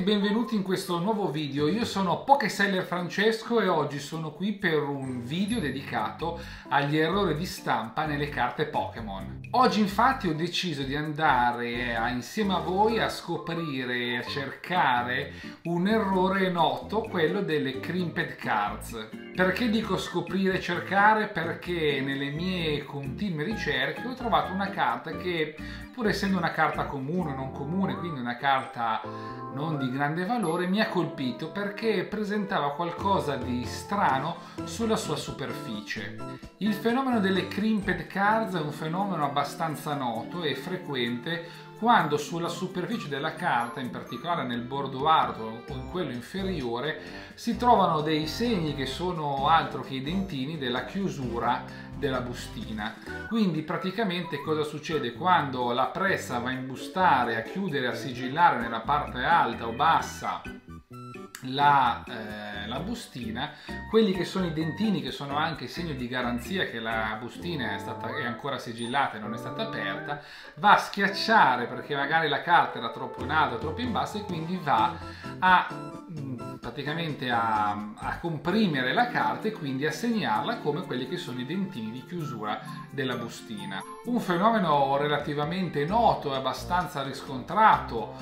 benvenuti in questo nuovo video. Io sono Pokéseller Francesco e oggi sono qui per un video dedicato agli errori di stampa nelle carte Pokémon. Oggi infatti ho deciso di andare insieme a voi a scoprire e a cercare un errore noto, quello delle Crimped Cards. Perché dico scoprire e cercare? Perché nelle mie continue ricerche ho trovato una carta che, pur essendo una carta comune o non comune, quindi una carta non di grande valore, mi ha colpito perché presentava qualcosa di strano sulla sua superficie. Il fenomeno delle Crimped Cards è un fenomeno abbastanza noto e frequente quando sulla superficie della carta, in particolare nel bordo alto o in quello inferiore, si trovano dei segni che sono altro che i dentini della chiusura della bustina. Quindi praticamente cosa succede? Quando la pressa va a imbustare, a chiudere, a sigillare nella parte alta o bassa la bustina, quelli che sono i dentini, che sono anche segno di garanzia che la bustina è ancora sigillata e non è stata aperta, va a schiacciare perché magari la carta era troppo in alto o troppo in basso e quindi va praticamente a comprimere la carta e quindi a segnarla come quelli che sono i dentini di chiusura della bustina. Un fenomeno relativamente noto e abbastanza riscontrato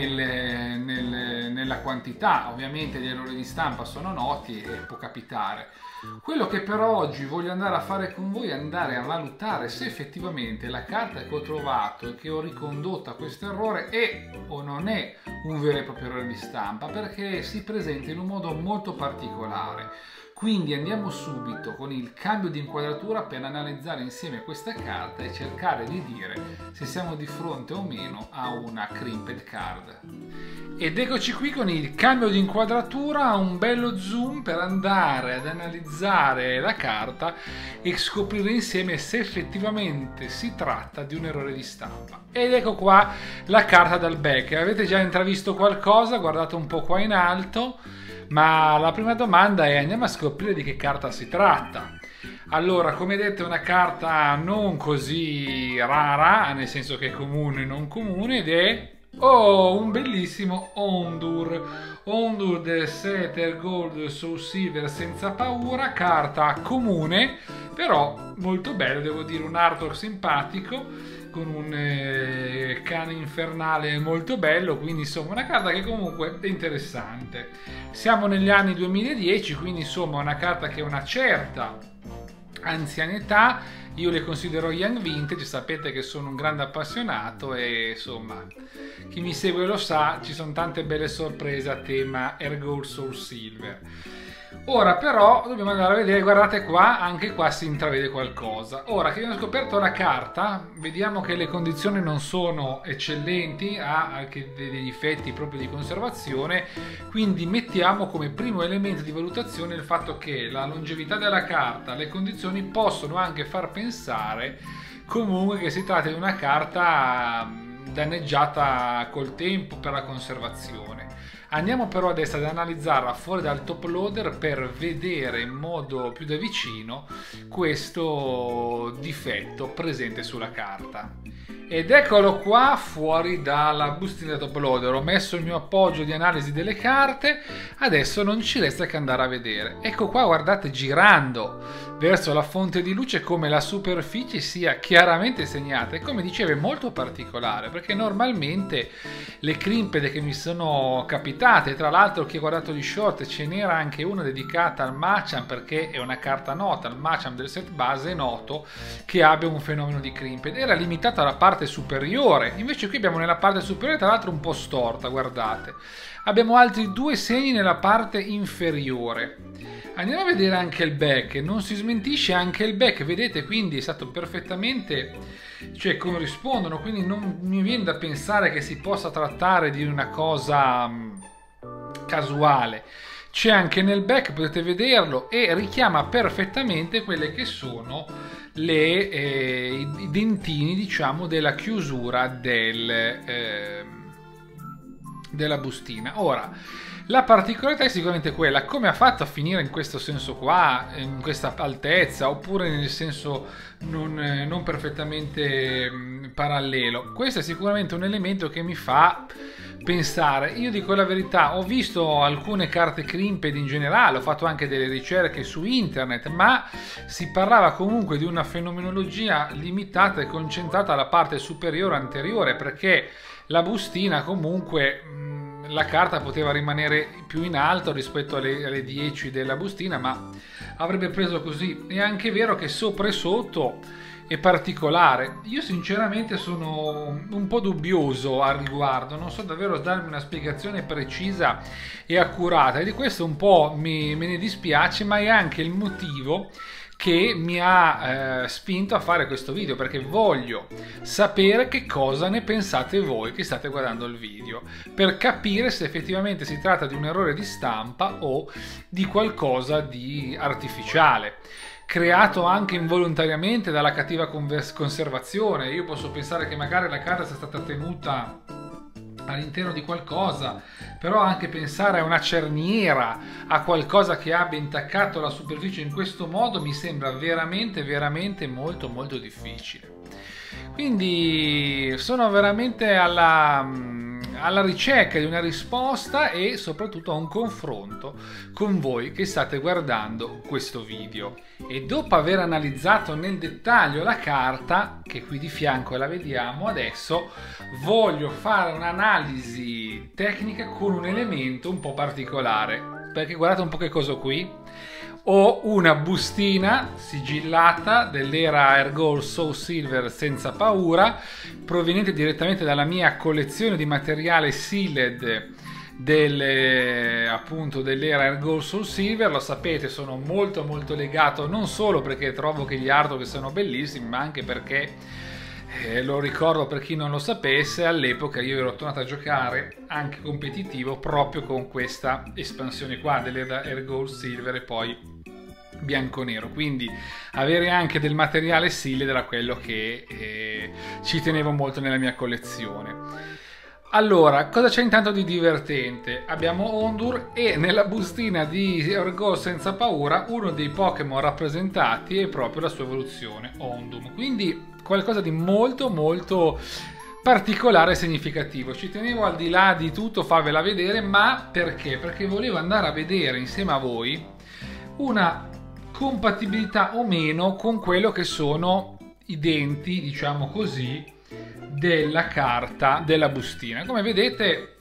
nella quantità. Ovviamente gli errori di stampa sono noti e può capitare. Quello che però oggi voglio andare a fare con voi è andare a valutare se effettivamente la carta che ho trovato e che ho ricondotto a questo errore è o non è un vero e proprio errore di stampa, perché si presenta in un modo molto particolare. Quindi andiamo subito con il cambio di inquadratura per analizzare insieme questa carta e cercare di dire se siamo di fronte o meno a una Crimped Card. Ed eccoci qui con il cambio di inquadratura, un bello zoom per andare ad analizzare la carta e scoprire insieme se effettivamente si tratta di un errore di stampa. Ed ecco qua la carta dal back. Avete già intravisto qualcosa? Guardate un po' qua in alto. Ma la prima domanda è: andiamo a scoprire di che carta si tratta. Allora, come detto, è una carta non così rara, nel senso che è comune e non comune, ed è un bellissimo Houndour del set Air Gold Soul Silver senza paura, carta comune, però molto bello, devo dire, un artwork simpatico con un cane infernale molto bello, quindi insomma una carta che comunque è interessante. Siamo negli anni 2010, quindi insomma una carta che ha una certa anzianità. Io le considero young vintage, sapete che sono un grande appassionato e insomma chi mi segue lo sa, ci sono tante belle sorprese a tema Air Gold Soul Silver. Ora però dobbiamo andare a vedere, guardate qua, anche qua si intravede qualcosa. Ora che abbiamo scoperto la carta, vediamo che le condizioni non sono eccellenti, ha anche dei difetti proprio di conservazione, quindi mettiamo come primo elemento di valutazione il fatto che la longevità della carta, le condizioni possono anche far pensare comunque che si tratta di una carta danneggiata col tempo per la conservazione. Andiamo però adesso ad analizzarla fuori dal top loader per vedere in modo più da vicino questo difetto presente sulla carta. Ed eccolo qua fuori dalla bustina top loader. Ho messo il mio appoggio di analisi delle carte, adesso non ci resta che andare a vedere. Ecco qua, guardate, girando verso la fonte di luce, come la superficie sia chiaramente segnata, e come dicevo è molto particolare perché normalmente le crimped che mi sono capitate, tra l'altro chi ha guardato gli short ce n'era anche una dedicata al Machamp, perché è una carta nota, il Machamp del set base è noto che abbia un fenomeno di crimped, era limitata alla parte superiore, invece qui abbiamo nella parte superiore, tra l'altro un po' storta, guardate, abbiamo altri due segni nella parte inferiore. Andiamo a vedere anche il back, non si smentisce anche il back, vedete, quindi è stato perfettamente, cioè corrispondono, quindi non mi viene da pensare che si possa trattare di una cosa casuale. C'è anche nel back, potete vederlo, e richiama perfettamente quelle che sono i dentini, diciamo, della chiusura della bustina. Ora, la particolarità è sicuramente quella, come ha fatto a finire in questo senso qua, in questa altezza, oppure nel senso non perfettamente parallelo. Questo è sicuramente un elemento che mi fa pensare. Io dico la verità, ho visto alcune carte crimped in generale, ho fatto anche delle ricerche su internet, ma si parlava comunque di una fenomenologia limitata e concentrata alla parte superiore anteriore, perché la bustina comunque la carta poteva rimanere più in alto rispetto alle 10 della bustina, ma avrebbe preso così. È anche vero che sopra e sotto è particolare. Io sinceramente sono un po' dubbioso al riguardo, non so davvero darmi una spiegazione precisa e accurata, e di questo un po' me ne dispiace, ma è anche il motivo che mi ha spinto a fare questo video, perché voglio sapere che cosa ne pensate voi che state guardando il video, per capire se effettivamente si tratta di un errore di stampa o di qualcosa di artificiale, creato anche involontariamente dalla cattiva conservazione. Io posso pensare che magari la carta sia stata tenuta all'interno di qualcosa, però anche pensare a una cerniera, a qualcosa che abbia intaccato la superficie in questo modo, mi sembra veramente molto difficile. Quindi sono veramente alla ricerca di una risposta e soprattutto a un confronto con voi che state guardando questo video. E dopo aver analizzato nel dettaglio la carta, che qui di fianco la vediamo adesso, voglio fare un'analisi tecnica con un elemento un po' particolare, perché guardate un po' che cosa ho qui. Ho una bustina sigillata dell'era Airgold Soul Silver senza paura, proveniente direttamente dalla mia collezione di materiale sealed appunto dell'era Airgold Soul Silver. Lo sapete, sono molto legato, non solo perché trovo che gli artwork sono bellissimi, ma anche perché lo ricordo, per chi non lo sapesse, all'epoca io ero tornato a giocare anche competitivo proprio con questa espansione qua dell'era Airgold Silver e poi bianco-nero, quindi avere anche del materiale sealed era quello che ci tenevo molto nella mia collezione. Allora, cosa c'è intanto di divertente? Abbiamo Houndour e nella bustina di Airgold senza paura uno dei Pokémon rappresentati è proprio la sua evoluzione, Houndour, quindi qualcosa di molto particolare e significativo. Ci tenevo, al di là di tutto, farvela vedere, ma perché? Perché volevo andare a vedere insieme a voi una compatibilità o meno con quello che sono i denti, diciamo così, della carta della bustina. Come vedete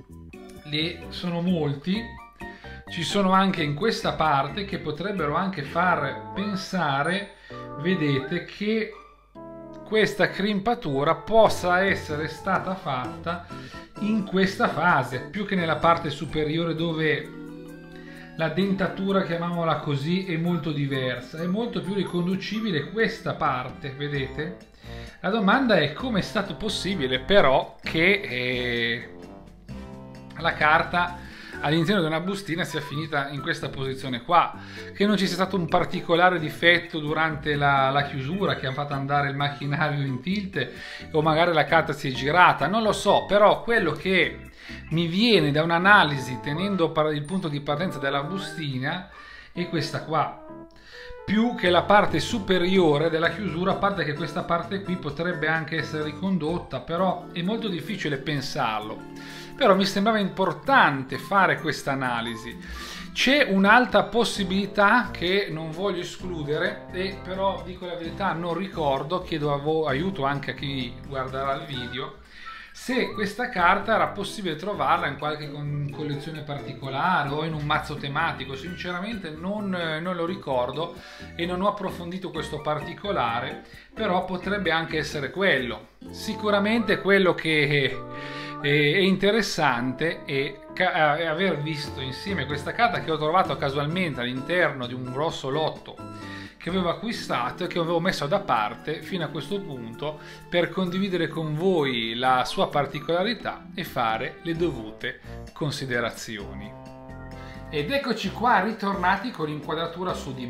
sono molti, ci sono anche in questa parte che potrebbero anche far pensare, vedete, che questa crimpatura possa essere stata fatta in questa fase più che nella parte superiore, dove la dentatura, chiamiamola così, è molto diversa, è molto più riconducibile questa parte, vedete? La domanda è come è stato possibile però che la carta all'interno di una bustina sia finita in questa posizione qua, che non ci sia stato un particolare difetto durante la chiusura che ha fatto andare il macchinario in tilt, o magari la carta si è girata, non lo so, però quello che mi viene da un'analisi tenendo il punto di partenza della bustina è questa qua, più che la parte superiore della chiusura, a parte che questa parte qui potrebbe anche essere ricondotta, però è molto difficile pensarlo. Però mi sembrava importante fare questa analisi. C'è un'altra possibilità che non voglio escludere, e però dico la verità non ricordo, chiedo aiuto anche a chi guarderà il video, se questa carta era possibile trovarla in qualche collezione particolare o in un mazzo tematico. Sinceramente non lo ricordo e non ho approfondito questo particolare, però potrebbe anche essere quello. Sicuramente quello che è interessante è aver visto insieme questa carta, che ho trovato casualmente all'interno di un grosso lotto che avevo acquistato e che avevo messo da parte fino a questo punto per condividere con voi la sua particolarità e fare le dovute considerazioni. Ed eccoci qua ritornati con l'inquadratura su di me.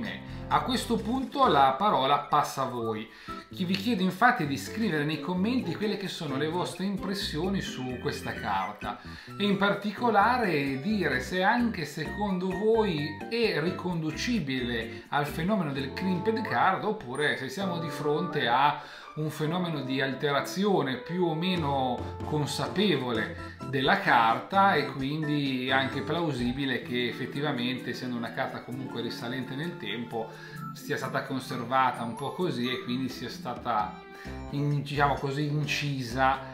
A questo punto la parola passa a voi. Vi chiedo infatti di scrivere nei commenti quelle che sono le vostre impressioni su questa carta e in particolare dire se anche secondo voi è riconducibile al fenomeno del crimped card oppure se siamo di fronte a un fenomeno di alterazione più o meno consapevole della carta e quindi anche plausibile che effettivamente, essendo una carta comunque risalente nel tempo, sia stata conservata un po' così e quindi sia stata diciamo così incisa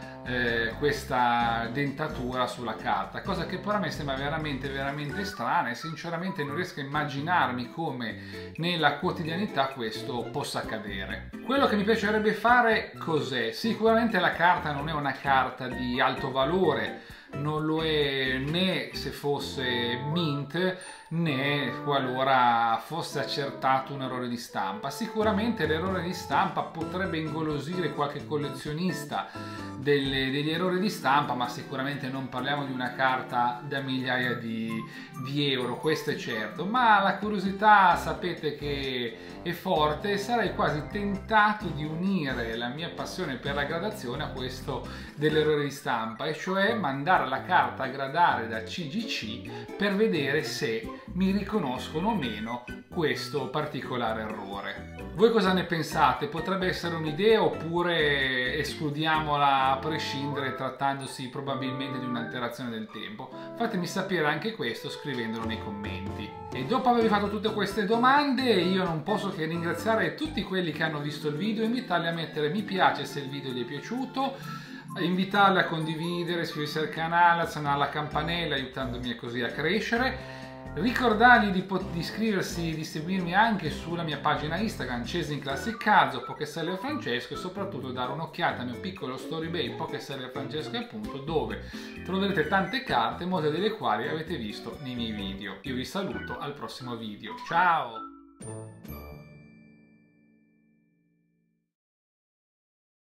questa dentatura sulla carta, cosa che però a me sembra veramente strana e sinceramente non riesco a immaginarmi come nella quotidianità questo possa accadere. Quello che mi piacerebbe fare cos'è? Sicuramente la carta non è una carta di alto valore, non lo è né se fosse mint né qualora fosse accertato un errore di stampa. Sicuramente l'errore di stampa potrebbe ingolosire qualche collezionista degli errori di stampa, ma sicuramente non parliamo di una carta da migliaia di euro, questo è certo. Ma la curiosità sapete che è forte e sarei quasi tentato di unire la mia passione per la gradazione a questo dell'errore di stampa, e cioè mandare la carta a gradare da CGC per vedere se mi riconoscono o meno questo particolare errore. Voi cosa ne pensate? Potrebbe essere un'idea oppure escludiamola a prescindere, trattandosi probabilmente di un'alterazione del tempo? Fatemi sapere anche questo scrivendolo nei commenti. E dopo avervi fatto tutte queste domande io non posso che ringraziare tutti quelli che hanno visto il video, invitarli a mettere mi piace se il video gli è piaciuto, invitarli a condividere, iscriversi al canale, azionare la campanella aiutandomi così a crescere. Ricordargli di iscriversi, di seguirmi anche sulla mia pagina Instagram Chasing Classic Cards o Pokéseller Francesco, e soprattutto dare un'occhiata al mio piccolo story bay Pokéseller Francesco appunto, dove troverete tante carte, molte delle quali avete visto nei miei video. Io vi saluto al prossimo video, ciao!